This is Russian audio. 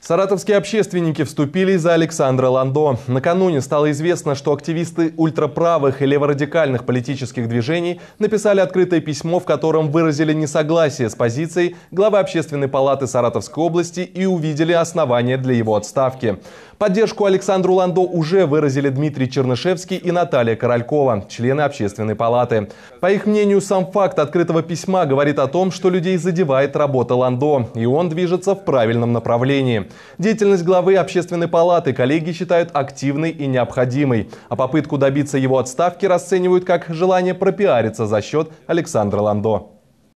Саратовские общественники вступились за Александра Ландо. Накануне стало известно, что активисты ультраправых и леворадикальных политических движений написали открытое письмо, в котором выразили несогласие с позицией главы Общественной палаты Саратовской области и увидели основания для его отставки. Поддержку Александру Ландо уже выразили Дмитрий Чернышевский и Наталья Королькова, члены Общественной палаты. По их мнению, сам факт открытого письма говорит о том, что людей задевает работа Ландо, и он движется в правильном направлении. Деятельность главы Общественной палаты коллеги считают активной и необходимой, а попытку добиться его отставки расценивают как желание пропиариться за счет Александра Ландо.